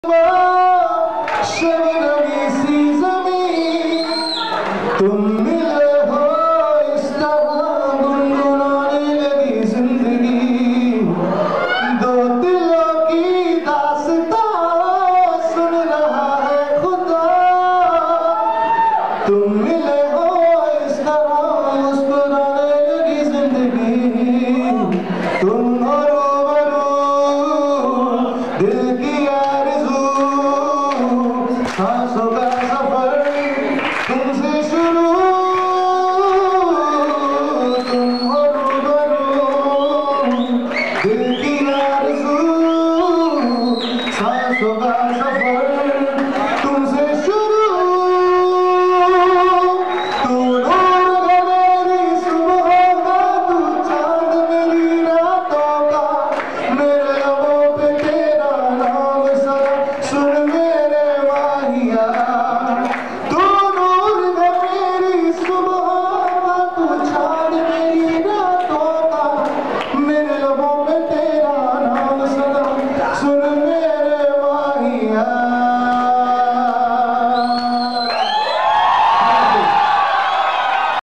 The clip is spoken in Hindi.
शबनमी सी ज़मीं तुम मिले हो इस तरह गुनगुनाने लगी जिंदगी। दो दिलों की दास्तां सुन रहा है खुदा। तुम मिले हो इस तरह मुस्कुराने लगी जिंदगी। तुम हो रूबरू दिल की सांसों का सफर तुमसे शुरू। तुम हो रूबरू दिल की आरज़ू सांसों का सफर।